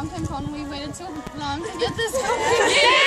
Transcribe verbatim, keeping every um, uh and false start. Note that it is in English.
long time phone. We waited so long to get this. Yeah!